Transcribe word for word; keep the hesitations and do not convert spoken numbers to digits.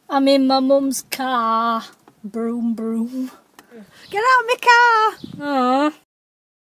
I'm in my mum's car. Broom, broom. Get out of my car!